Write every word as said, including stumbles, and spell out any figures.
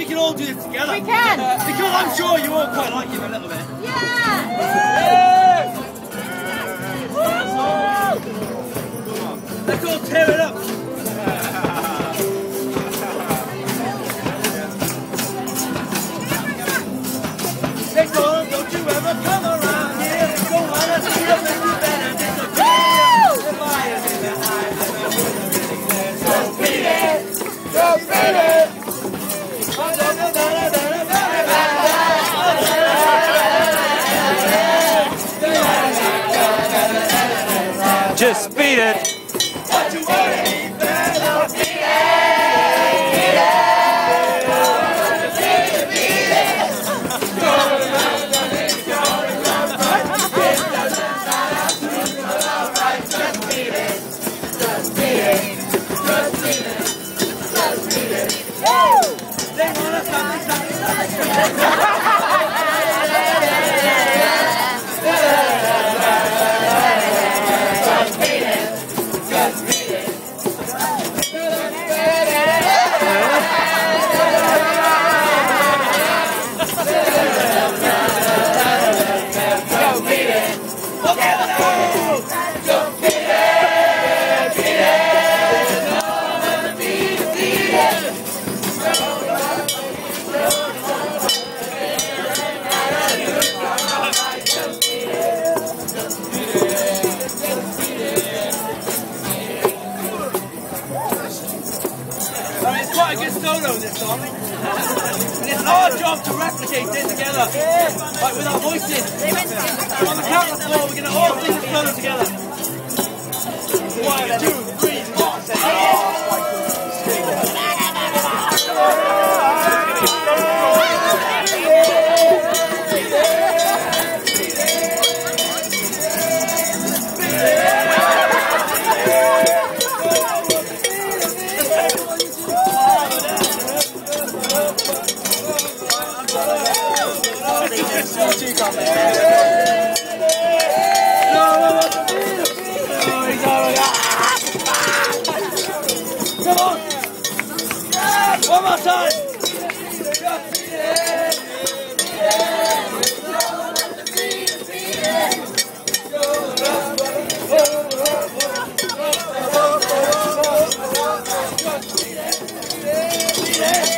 we can all do this together. We can. Because I'm sure you all quite like him a little bit. Yeah. Let's all tear it up. Next on, don't you ever come around here. Don't wanna see you make you better disappear. The fire's in the eyes and the wood is getting clear. Just beat it. Just beat it. Just beat it. What you wanna be better? Beat it. Beat it. Beat it. Just beat it. Just beat it. Just beat it. Just beat it. Woo! They want us something, something, something. It's quite a good solo, this song. And it's our job to replicate it together. Like with our voices. On the count of four, we're going to all sing the solo together. One, two, three, four. Come on! One more time!